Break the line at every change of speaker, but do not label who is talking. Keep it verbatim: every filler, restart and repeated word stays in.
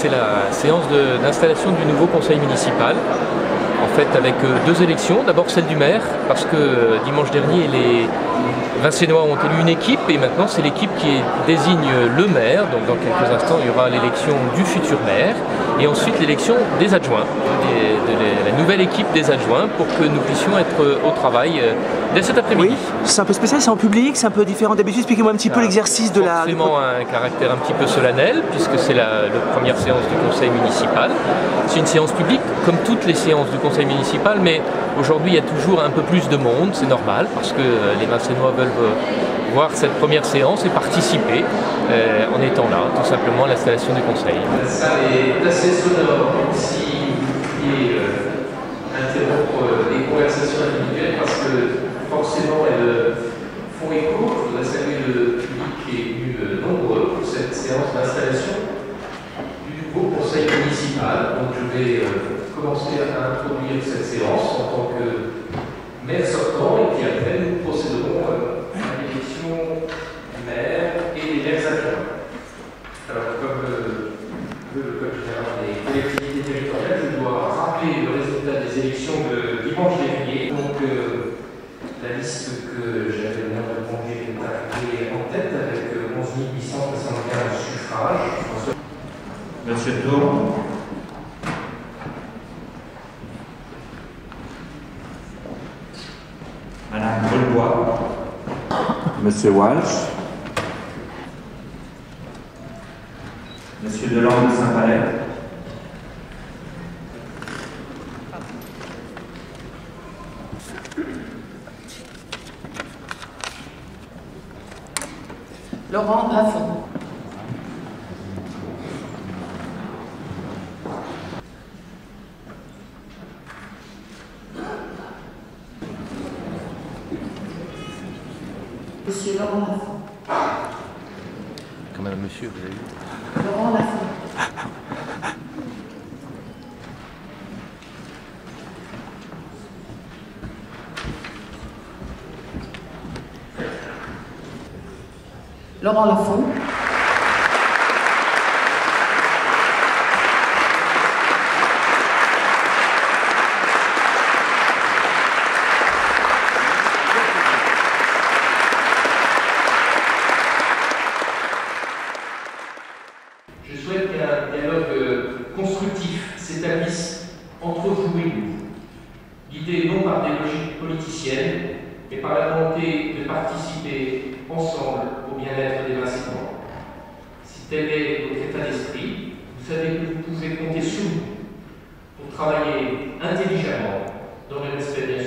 c'est la séance d'installation du nouveau conseil municipal. En fait, avec deux élections. D'abord celle du maire, parce que dimanche dernier, les Vincénois ont élu une équipe et maintenant c'est l'équipe qui désigne le maire. Donc dans quelques instants, il y aura l'élection du futur maire et ensuite l'élection des adjoints, de, de la nouvelle équipe des adjoints pour que nous puissions être au travail dès cet après-midi.
Oui, c'est un peu spécial, c'est en public, c'est un peu différent d'habitude. Expliquez-moi un petit peu l'exercice de la...
Forcément un caractère un petit peu solennel puisque c'est la, la première séance du conseil municipal. C'est une séance publique comme toutes les séances du conseil municipal, mais aujourd'hui il y a toujours un peu plus de monde, c'est normal parce que les Vincénois veulent voir cette première séance et participer euh, en étant là, tout simplement à l'installation du conseil.
La salle est assez sonore, si vous pouviez euh, interrompre les conversations individuelles parce que forcément elles font écho. Je voudrais saluer le public qui est venu nombreux pour cette séance d'installation du nouveau conseil municipal. Donc je vais euh, commencer à introduire cette séance en tant que maire sortant et puis après nous procéderons euh, à l'élection du maire et des maires adjoints. Alors comme euh, le code général des collectivités territoriales, je dois rappeler le résultat des élections de dimanche dernier. Donc euh, la liste que j'avais l'honneur de conduire est arrivée en tête avec euh, onze mille huit cent soixante-quinze suffrages.
Monsieur Tour. Madame Brulbois. Monsieur Walsh. Monsieur Delangle de Saint-Palais.
Laurent Lafont. Monsieur Laurent Lafont.
Comme madame monsieur, vous avez vu.
Laurent Lafont. Laurent Lafont.
Je souhaite qu'un dialogue constructif s'établisse entre vous et nous, guidé non par des logiques politiciennes, mais par la volonté de participer ensemble au bien-être des Vincénois. Si tel est votre état d'esprit, vous savez que vous pouvez compter sur nous pour travailler intelligemment, dans le respect bien sûr